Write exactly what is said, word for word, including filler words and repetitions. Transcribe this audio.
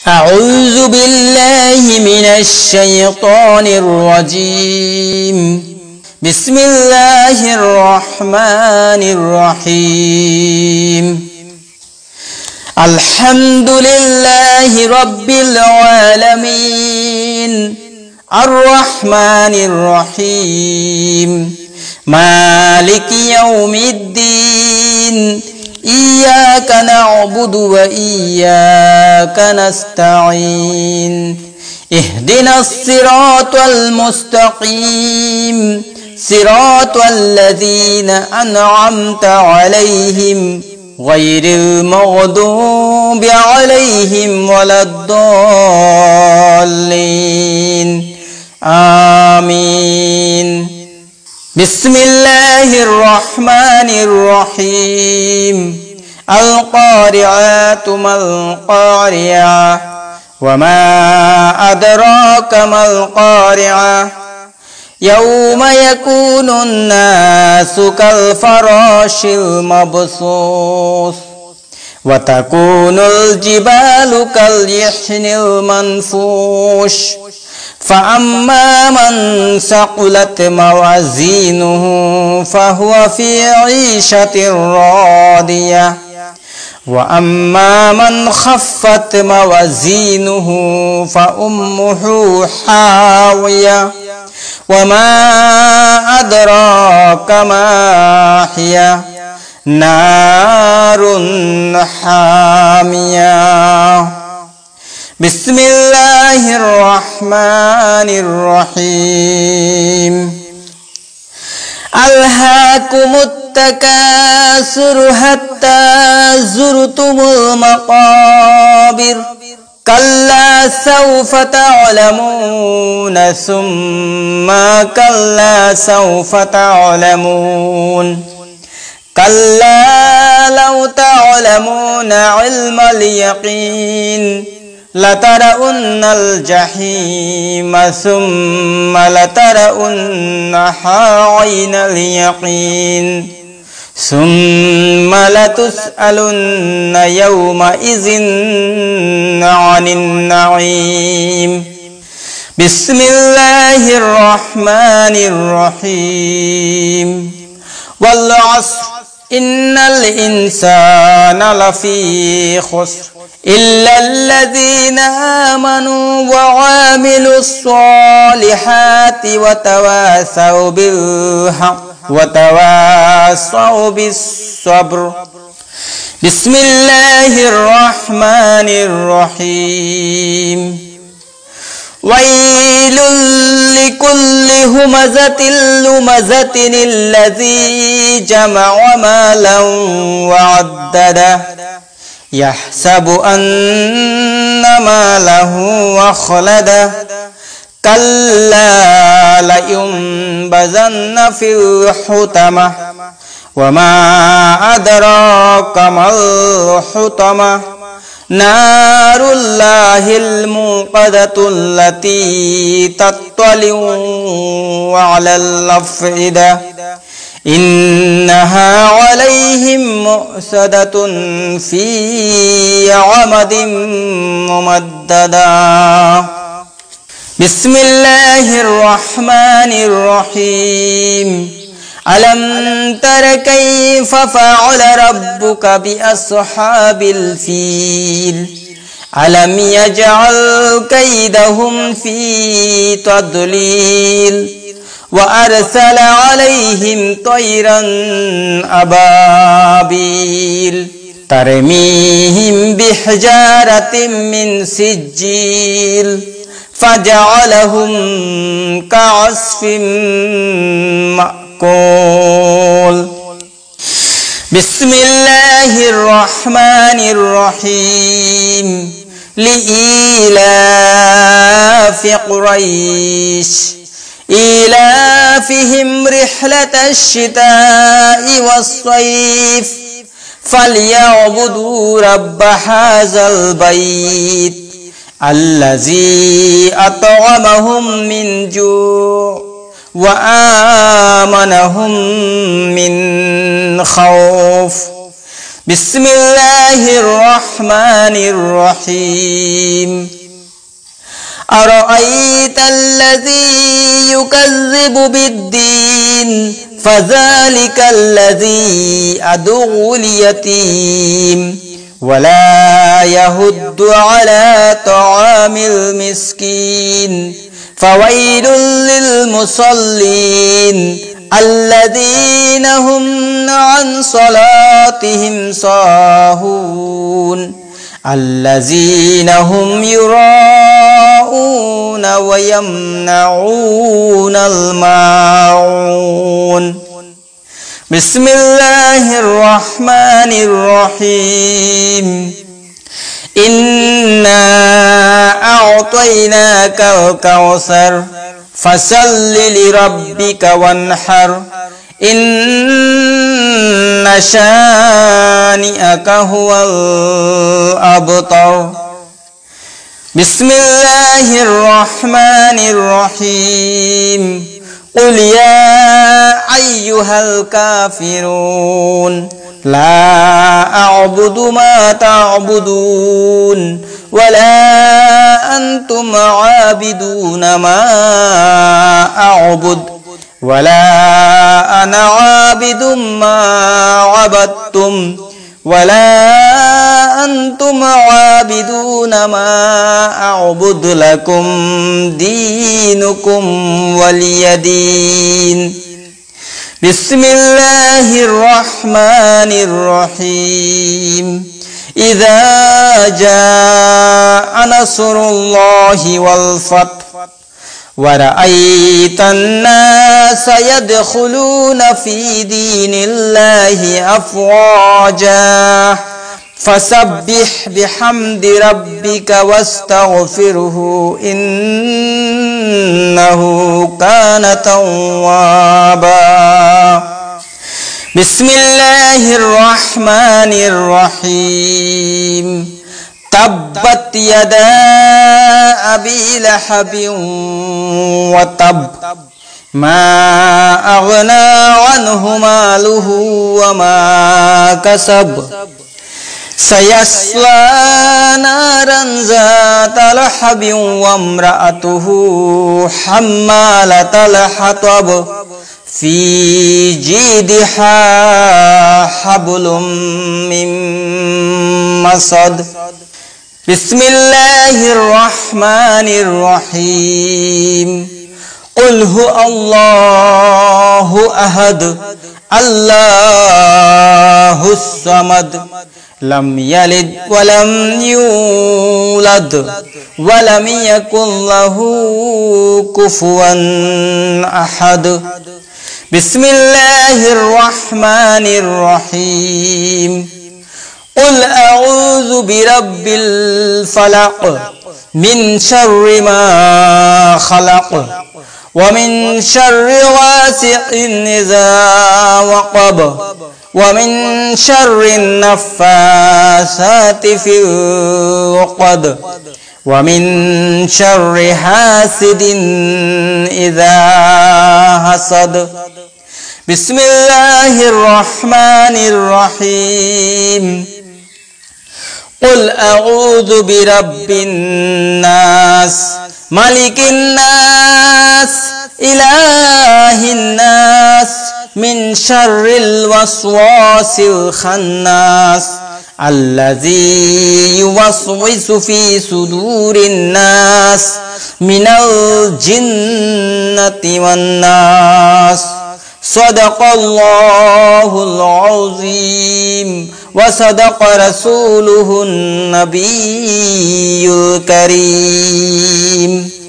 أعوذ بالله من الشيطان الرجيم بسم الله الرحمن الرحيم الحمد لله رب العالمين الرحمن الرحيم مالك يوم الدين إياك نعبد وإياك نستعين اهدنا الصراط المستقيم صراط الذين أنعمت عليهم غير المغضوب عليهم ولا الضالين آمين بسم الله الرحمن الرحيم القارعات ما القارعة وما أدراك ما القارعة يوم يكون الناس كالفراش المبثوث وتكون الجبال كاليحن المنفوش فأما من ثقلت موازينه فهو في عيشة راضية وأما من خفت موازينه فأمه حاوية وما أدراك ما هي نار حامية بسم الله الرحمن الرحيم ألهاكم التكاثر حتى زرتم المقابر كلا سوف تعلمون ثم كلا سوف تعلمون كلا لو تعلمون علم اليقين لترؤن الجحيم ثم لترؤنها عين اليقين ثم لتسألن يومئذ عن النعيم بسم الله الرحمن الرحيم والعصر إن الإنسان لفي خسر إلا الذين آمنوا وعملوا الصالحات وتواصوا بالحق وتواصوا بالصبر بسم الله الرحمن الرحيم ويل لكل همزة لمزة الذي جمع مالا وعدده يحسب أن ماله أخلده كلا لينبذن في الحطمة وما أدراك ما الحطمة نار الله الموقدة التي تطلع على الأفئدة إنها عليهم مؤصدة في عمد ممددة بسم الله الرحمن الرحيم ألم تر كيف فعل ربك بأصحاب الفيل ألم يجعل كيدهم في تضليل وأرسل عليهم طيرا أبابيل ترميهم بحجارة من سجيل فجعلهم كعصف مأكول بسم الله الرحمن الرحيم لإيلاف قريش إيلافهم رحلة الشتاء والصيف فليعبدوا رب هذا البيت الذي أطعمهم من جوع وآمنهم من خوف Bismillahirrahmanirrahim. Ara'aita alladhi yukazzibu bid-din, fadzalika alladhi ad'ul yatim wa la yahuddu ala ta'amil miskin, fawailul lil musallin alladzina hum an salatihim sahun alladzina hum yura'una wa yamna'una al-ma'un. Bismillahirrahmanirrahim. Inna a'tainaka al-kawtsar fasalli li rabbika wanhar, inna shani'aka huwal abtar. Bismillahirrahmanirrahim. Qul ya ayyuhal kafirun la a'budu ma ta'budun wala antum 'abiduna ma a'bud wala ana 'abidum ma 'abadtum wala antum 'abiduna ma a'bud lakum dinukum waliyadin. Bismillahirrahmanirrahim. Idza jaa nasrullahi wal fath wa ra'aitan nasa yadkhuluna fi dinillahi afwaja fasabbih bihamdi rabbika wastaghfirhu innahu kana tawwaba. Bismillahirrahmanirrahim. Tabbat yada abi lahabin wa tab, ma aghna anhu maluhu wa ma kasab, sayasla naran zata lahabin wa imra'atuhu hammalatal hatab, fi jidha hablum min masad. Bismillahirrahmanirrahim. Qul huwallahu ahad, Allahus samad, lam yalid wa lam yulad wa lam yakul lahu kufuwan ahad. Bismillahirrahmanirrahim. Qul a'udzu birabbil falaq min syarri ma khalaq wa min syarri ghasiqin idza waqab wa min syarri naffasati fil 'uqad wa min syarri hasidin idza hasad. Bismillahirrahmanirrahim. Qul a'udzu birabbin nas, malikin nas, ilahin nas, min syarril waswasil khannas, allazi yuwaswisu fi sudurin nas, minal jinnati wan nas. Sadaqallahul azim wa sadaqa rasuluhun nabiyyul karim.